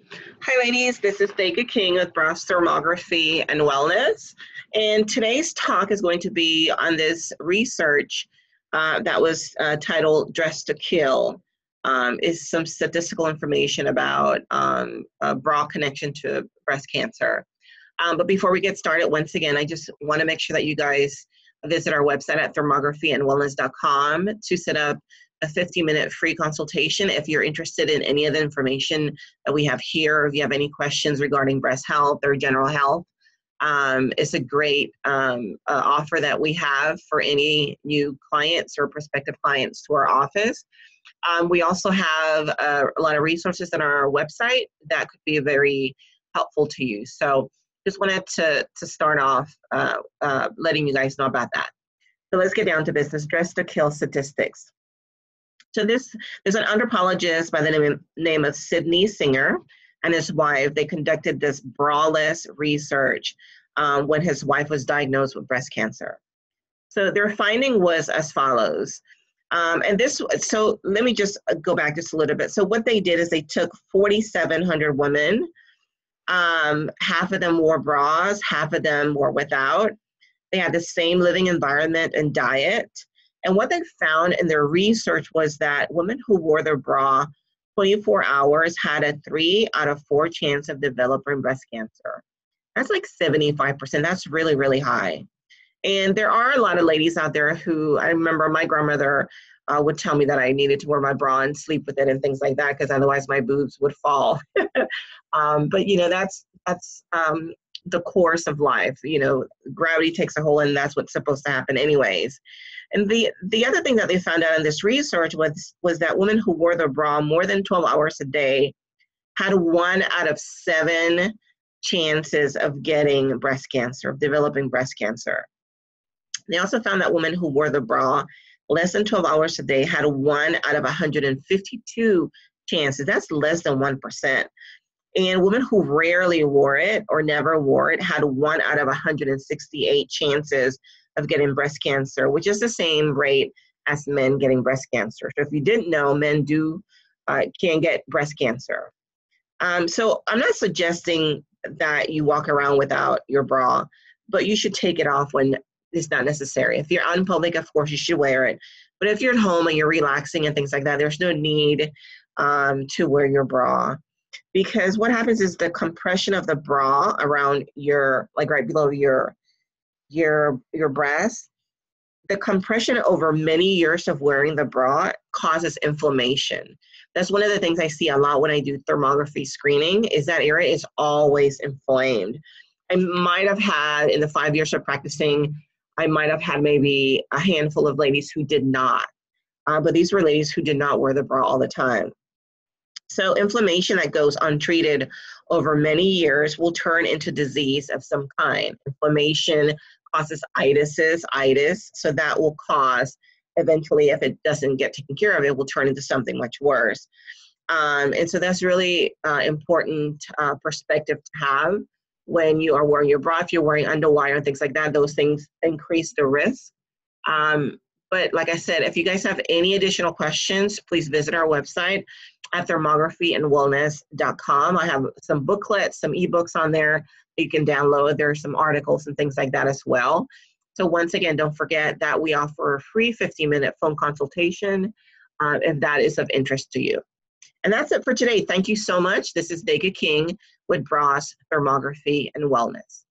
Hi, ladies. This is Theka King with Breast Thermography and Wellness. And today's talk is going to be on this research that was titled Dress to Kill. Is some statistical information about a bra connection to breast cancer. But before we get started, once again, I just want to make sure that you guys visit our website at thermographyandwellness.com to set up a 50-minute free consultation if you're interested in any of the information that we have here, or if you have any questions regarding breast health or general health. It's a great offer that we have for any new clients or prospective clients to our office. We also have a lot of resources on our website that could be very helpful to you. So just wanted to start off letting you guys know about that. So let's get down to business. Dress to Kill statistics. So there's an anthropologist by the name of Sidney Singer and his wife. They conducted this braless research when his wife was diagnosed with breast cancer. So their finding was as follows. So let me just go back just a little bit. So what they did is they took 4,700 women. Half of them wore bras, half of them were without. They had the same living environment and diet. And what they found in their research was that women who wore their bra 24 hours had a 3 out of 4 chance of developing breast cancer. That's like 75%. That's really, really high. And there are a lot of ladies out there who, I remember my grandmother would tell me that I needed to wear my bra and sleep with it and things like that, because otherwise my boobs would fall. But you know, that's the course of life. You know, gravity takes a hold, and that's what's supposed to happen anyways. And the other thing that they found out in this research was that women who wore their bra more than 12 hours a day had 1 out of 7 chances of getting breast cancer, of developing breast cancer. They also found that women who wore the bra less than 12 hours a day had 1 out of 152 chances. That's less than 1%. And women who rarely wore it or never wore it had 1 out of 168 chances of getting breast cancer, which is the same rate as men getting breast cancer. So if you didn't know, men can get breast cancer. So I'm not suggesting that you walk around without your bra, but you should take it off when it's not necessary. If you're out in public, of course, you should wear it. But if you're at home and you're relaxing and things like that, there's no need to wear your bra. Because what happens is the compression of the bra around your, like right below your breast, the compression over many years of wearing the bra causes inflammation. That's one of the things I see a lot when I do thermography screening, is that area is always inflamed. I might have had, in the 5 years of practicing, I might have had maybe a handful of ladies who did not. But these were ladies who did not wear the bra all the time. So inflammation that goes untreated over many years will turn into disease of some kind. Inflammation causes itis, so that will cause, eventually, if it doesn't get taken care of, it will turn into something much worse. And so that's really important perspective to have when you are wearing your bra. If you're wearing underwire and things like that, those things increase the risk. But like I said, if you guys have any additional questions, please visit our website at thermographyandwellness.com. I have some booklets, some ebooks on there you can download. There are some articles and things like that as well. So once again, don't forget that we offer a free 50-minute phone consultation if that is of interest to you. And that's it for today. Thank you so much. This is Theka King with Breast Thermography and Wellness.